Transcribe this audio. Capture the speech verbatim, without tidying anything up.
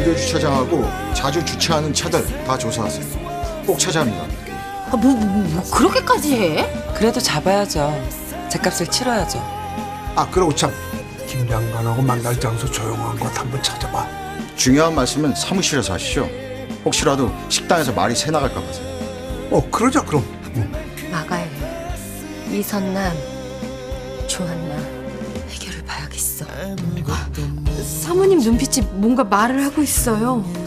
정규 주차장하고 자주 주차하는 차들 다 조사하세요. 꼭 찾아합니다. 아, 뭐, 뭐, 뭐 그렇게까지 해? 그래도 잡아야죠. 제값을 치러야죠. 아, 그러고 참 김 장관하고 만날 장소 조용한 곳 한번 찾아봐. 중요한 말씀은 사무실에서 하시죠. 혹시라도 식당에서 말이 새 나갈까 봐서요. 어, 그러자 그럼. 응. 마가엘, 이선남, 조한나 해결을 봐야겠어. 사모님 눈빛이 뭔가 말을 하고 있어요.